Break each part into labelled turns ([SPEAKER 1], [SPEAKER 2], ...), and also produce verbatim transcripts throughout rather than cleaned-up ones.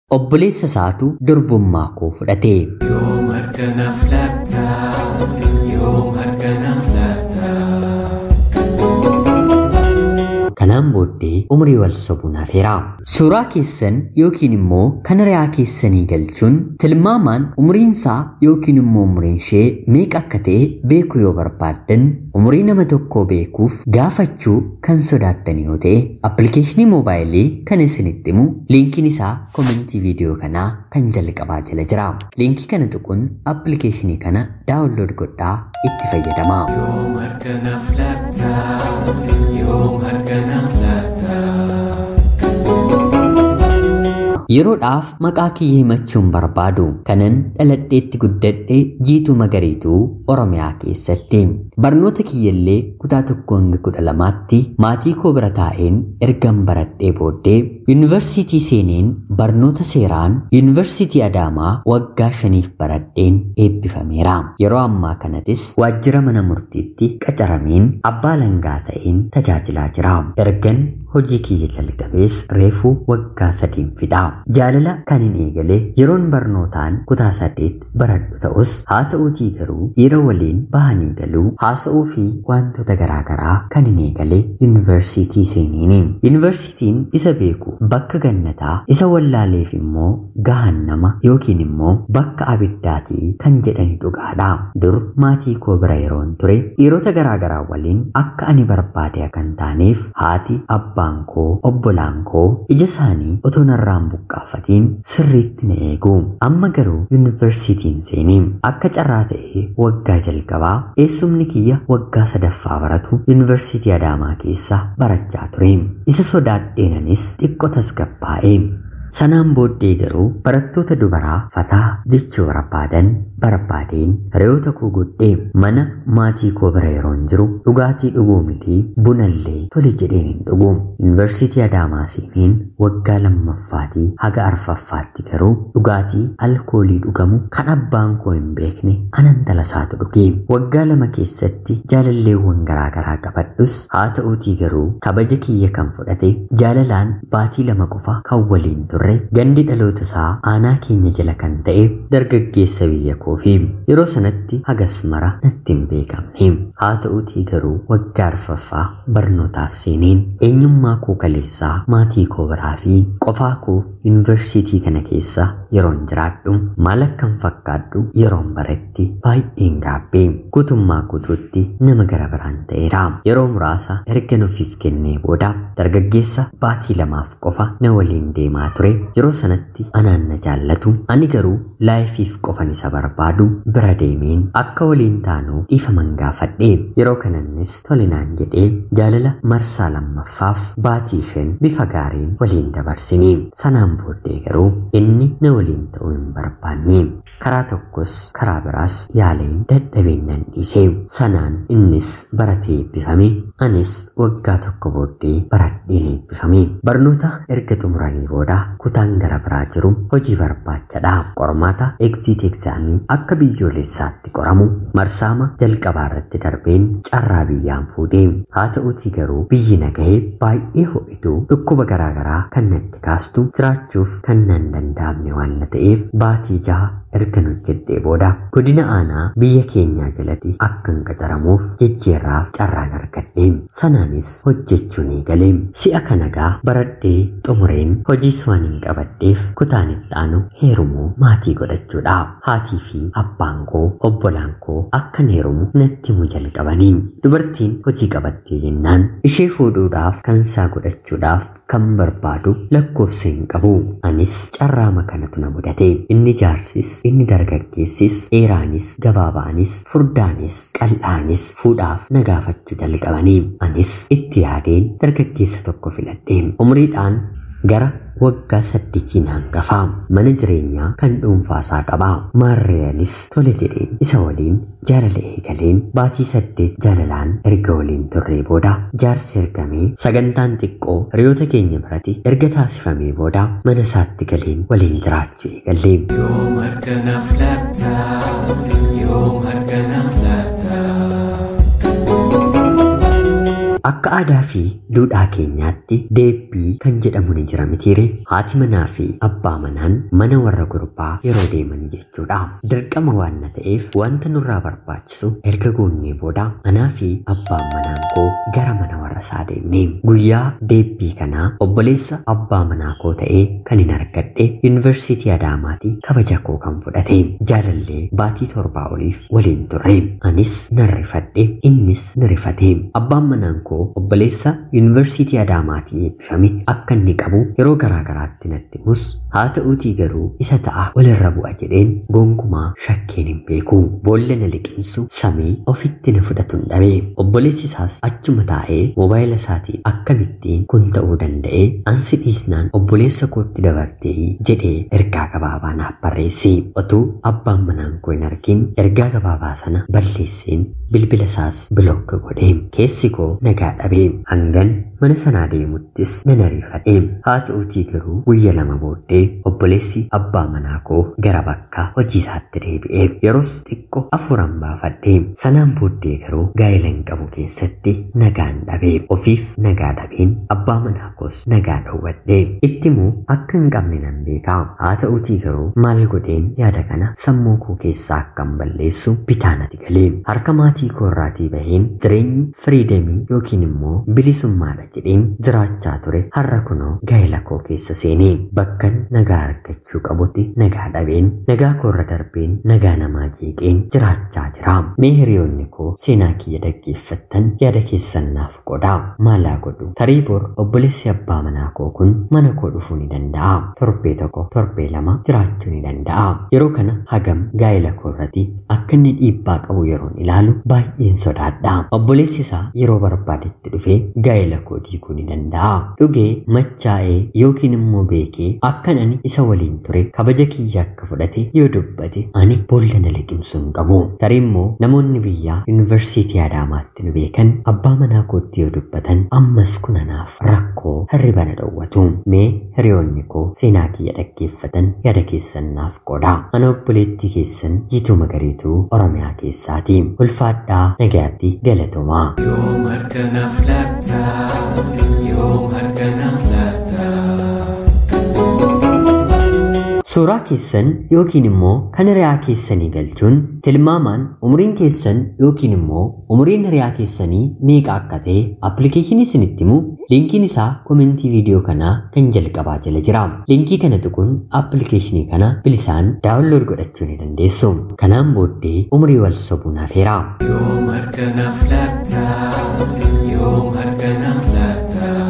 [SPEAKER 1] obboleessa isaatu durbummaa koo fudhate.
[SPEAKER 2] Yoom harkana flatta, yoom harkana flatta.
[SPEAKER 1] Kanaan booddee umrii wal sobuun hafeera. Suuraa keessan yookiin immoo kan riyaa keessanii galchuun tilmaamaan umriinsaa yookiin immoo umriin ishee meeqa akka ta'e beekuu yoo barbaaddan umrii nama tokkoo beekuuf gaafachuu kan sodaattan yoo ta'e appilikeeshinii moobaayilii kan isinitti himu liinkiin isaa komentii viidiyoo kanaa kan jalqabaa jala jira. Liinkii kana tuquun appilikeeshinii kana daawunlood godhaa itti fayyadamaa.
[SPEAKER 2] Yoom harkana flatta, yoom harkana flatta.
[SPEAKER 1] Yeroodhaaf maqaa kiyya himachuun barbaadu kanan dhaladheetti guddadhe Jiituu Magariituu Oromiyaa keessatti. Barnoota kiyyallee kutaa tokko hanga kudha lamaatti maatii koo bira taa'een ergan baradhee booddee yuunivarsiitii seeneen barnoota seeraan yuunivarsiitii Adaamaa waggaa shaniif baradheen eebbifameera. Yeroo ammaa kanatis waajjira mana murtiitti qacarameen abbaa langaa ta'een tajaajilaa jira. Ergan hojii kiyya jalqabees reefuu waggaa sadiin fidha. Jaalala kan hin eegale yeroon barnootaan kutaa saddeet baradhu ta'us haa ta'uutii garuu dhiira waliin bahanii galuu haasa'uu fi wantoota garaagaraa kan hin eegale yuunivarsiitii seeniini. Yuunivarsiitiin isa beeku bakka gannataa isa wallaaleef immoo gahannama yookiin immoo bakka abiddaatii kan jedhani dhugaadha. Dur maatii koo bira yeroon ture dhiirota garaagaraa waliin akka ani barbaade kan taaneef haati abbaan koo obbolaan koo ija isaanii otoo narraan buqqaafatiin sirriitti na eegu. Amma garuu yuunivarsiitiin seenee akka carraa ta'e waggaa jalqabaa eessumni kiyya waggaa sadaffaa baratu yuunivarsiitii Adaamaa keessa barachaa ture. Isa sodaadheenanis xiqqoo tasgabbaa'e. Sanaan booddee garuu barattoota dubaraa fataa jechuu barbaadan barbaadeen hiriyoota koo godhee mana maatii koo bira yeroon jiru dhugaatii dhuguu miti bunallee tole jedheen hin dhugu. Yuunivarsiitii Adaamaa seeneen waggaa lammaffaatii haga arfaffaatti garuu dhugaatii alkoolii dhugamu kan abbaan koo hin beekne anan talasaatu dhuge. Waggaa lama keessatti jaalalleewwan garaagaraa qabadhus haa ta'uutii garuu kabaja kiyya kan fudhate jaalalaan baatii lama qofa kan waliin ture. Gandi dhaloota isaa aanaa keenya jala kan ta'e dargaggeessa biyya koofi yeroo sanatti hagas mara natti hin beekamne. Haa ta'uutii garuu waggaa arfaffaa barnootaaf seeneen eenyummaa koo kaleessaa maatii koo biraa fi qofaa koo yuunivarsiitii kana keessa yeroon jiraadhu maal akkan fakkaadhu yeroon baretti baay'een gaabbee guutummaa guutuutti nama gara biraan ta'eera. Yeroo muraasa erga ofiif kennee booda dargaggeessa baatii lamaaf qofa na waliin deemaa ture. Yeroo sanatti anaan na jaallatu ani garuu laayifiif qofan isa barbaadu bira deemeen akka waliin taanu dhiifaman gaafadhe. Yeroo kanannis tolinaan jedhee jaalala marsaa lammaffaaf baatii shan bifa gaariin waliin dabarsine. Sanaan booddee garuu inni na waliin ta'uu hin barbaanne. Karaa tokkos karaa biraas yaaleen dadhabeen nan dhiise. Sanaan innis baratee eebbifame anis waggaa tokko booddee baradheen eebbifame. Barnoota erga xumuranii booda kutaan gara biraa jiru hojii barbaachadha. Qormaata exit exaamii akka biyyoolessaatti qoramu marsaama jalqabaa irratti darbeen carraa biyyaan fuudhe. Haa ta'uutii garuu biyyi nagahee baay'ee ho'itu dhukkuba garaagaraa kan natti kaastu jiraachuuf kan nan danda'amne waan ta'eef baatii jaha ergan hojjedhee booda godina aanaa biyya keenyaa jalatti akkan qacaramuuf jijjiirraaf carraan argadhe. Sanaanis hojjechuun eegale. Si'a kanagaa baradhee xumureen hojiis waan hin qabadheef kutaan itti aanu heerumuu maatii godhachuudha. Haatii fi abbaan koo obbolaan koo akkan heerumu natti himuu jalqabanii. Dubartiin hojii qabattee jennaan ishee fuudhuudhaaf kansaa godhachuudhaaf kan barbaadu lakkoofsa hin qabu. Anis carraama kanatu na mudate. Inni jaarsis inni dargaggeessis dheeraanis gabaabaanis furdaanis qal'aanis fuudhaaf na gaafachuu jalqabanii. Anis itti yaadeen dargaggeessa tokko filadhe. Umriidhaan gara waggaa saddeetiin hangafaa mana jireenyaa kan dhuunfaasaa qabaa. Maarreeyaanis tole jedheen isa waliin jaalala eegaleen baatii saddeet jaalalaan erga waliin turree booda jaarsi ergamee sagantaan xiqqoo hiriyoota keenya biratti erga taasifamee booda mana isaatti galeen waliin jiraachuu eegalle.
[SPEAKER 2] Yoom harkana flatta, yoom harkana flatta.
[SPEAKER 1] akka aadaa fi duudhaa keenyaatti deebbii kan jedhamu ni jira mitiire. Haati manaa fi abbaa manaan mana warra gurbaa yeroo deeman jechuudha. Dirqama waan ta'eef wanta nurraa barbaachisu erga goonnee booda anaa fi abbaan manaan koo gara mana warra isaa deemne. Guyyaa deebbii kanaa obboleessa abbaa manaa koo ta'ee kan hin argadhe yuunivarsiitii Adaamaatti kabaja koo kan fudhate. Jaalallee baatii torbaa oliif waliin turre. Anis nan rifadhe, innis ni rifate. Abbaan manaan koo obboleessa yuunivarsiitii Adaamaatti eebbifame akka inni qabu yeroo garaa garaatti natti himus, haa ta'uutii garuu isa ta'a walirra bu'a jedheen gonkumaa shakkeen hin beeku. Boolla na liqimsu samii ofitti na fudhatu hin dhabe. Obboleessi isaas achuma taa'ee moobaayila isaatii akkamittiin kun ta'uu danda'e ansi dhiisnaan obboleessa kootti dabartee jedhee ergaa gabaabaa naaf barreesse. Otuu abbaan manaan koo hin argin ergaa gabaabaa sana balleesseen bilbila isaas bilookka godhe. Keessi koo nagaa dhabe. Hangan mana sanaa deemuttis nan ariifadhe. Haa ta'uutii garuu guyya lama booddee obboleessi abbaa manaa koo gara bakka hojii isaatti deebi'e. Yeroos xiqqoo afuuran baafadhe. Sanaan booddee garuu gaa'ela hin qabu keessatti nagaan dhabe. Ofiif nagaa dhabeen abbaa manaa koos nagaa dhowwadhe. Ittimuu akka hin qabne nan beeka. Haa ta'uutii garuu maal godheen yaada kana sammuu koo keessaa akkan balleessu bitaa natti gale. Harka maatii koo irraatii baheen jireenyi firiidemii yookiin immoo bilisummaadha jedheen jiraachaa ture har'a kunoo gaa'ela koo keessa seenee bakkan nagaa argachuu qabutti nagaa dhabeen nagaa koo irra darbeen nagaa namaa jeeqeen jiraachaa jira. Mee hiriyoonni koo seenaa kiyya dhaggeeffattan yaada keessan naaf qodaa. Maalaa godhu tarii bor obboleessi abbaa manaa koo kun mana koo dhufuu ni danda'a. Torbee tokko torbee lama jiraachuu ni danda'a. Yeroo kana hagam gaa'ela koo irratti akka inni dhiibbaa qabu yeroon ilaalu baay'een sodaadha. Obboleessi isaa yeroo barbaadetti dhufee gaa'ela koo diiguu ni danda'a. Dhugee machaa'ee yookiin immoo beekee akkan ani isa waliin ture kabaja kiyya akka fudhate yoo dubbate ani boolla na liqimsuu hin qabu. Tarii immoo namoonni biyyaa yuunivarsiitii Adaamaatti nu beekan abbaa manaa kootti yoo dubbatan ammas kun anaaf rakkoo hirriba na dhowwatu. Mee hiriyoonni koo seenaa kiyya dhaggeeffatan yaada keessan naaf qodaa. Ana obboleettii keessan Jiituu Magariituu Oromiyaa keessaati. Ulfaadhaa nagaatti galatoomaa.
[SPEAKER 2] يوم هركنا فلتا يوم هركنا فلتا
[SPEAKER 1] Suuraa keessan yookiin immoo kan hiriyaa keessanii galchuun tilmaamaan umriin keessan yookiin immoo umriin hiriyaa keessanii meeqa akka ta'e appilikeeshinii isinitti himu linkiin isaa komentii viidiyoo kanaa kan jalqabaa jala jira. Linkii kana tuquun appilikeeshinii kana bilisaan daawunlood godhachuu ni dandeessu. Kanaan booddee umrii wal sobuu nafeera.
[SPEAKER 2] يوم هركنا فلتا يوم هركنا فلتا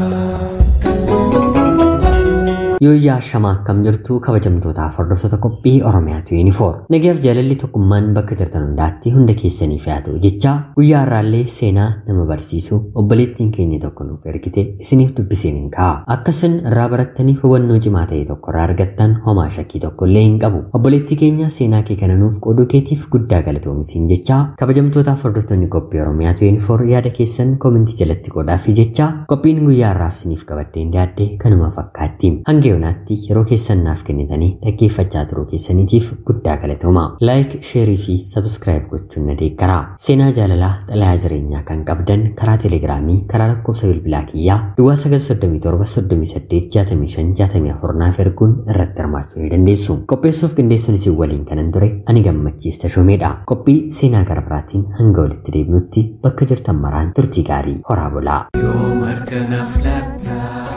[SPEAKER 1] Yooyyaa shamaa akkam jirtu kabajamtootaaf hordoftoota qophii Oromiyaatu yuunifoor. Nagaaf jaalalli tokkummaan bakka jirtan hundaatti hunda keessanii fi haa ta'u jecha guyyaa har'aallee seenaa nama barsiisu obboleettiin keenya tokko nuuf ergite isiniif dubbiseen hin ka'a. Akkasin irraa barattaniif hubannoo cimaa ta'e tokko irraa argattan homaa shakkii tokko illee hin qabu. Obboleettii keenya seenaa kee kana nuuf qooduu keetiif guddaa galatoomisiin jecha kabajamtootaaf hordoftoonni qophii Oromiyaatu yuunifoor yaada keessan komentii jalatti qoodaa fi jecha qophiin guyyaa har'aaf isiniif qabaddeen dhiyaadde kanuma fakkaatti. Geonaatti yeroo keessan naaf kennitanii dhaggeeffachaa turuu keessaniitiif guddaa galatooma. Like, share fi subscribe gochuun na deeggara. Seenaa jaalalaa xalayaa jireenyaa kan qabdan karaa Telegiraamii, karaa lakkoofsa bilbilaa kiyyaa duwwaa sagal soddomii torba soddomii saddeet jaatamii shan jaatamii afur naaf erguun irratti hirmaachuu ni dandeessu. Qopheessuuf qindeessuun isin waliin kanan ture ani Gammachiis Tashoomeedha. Qophii seenaa gara biraatiin hanga walitti deebinutti bakka jirtan maraan turtii gaarii horaa bulaa.
[SPEAKER 2] يوم هركنا فلتا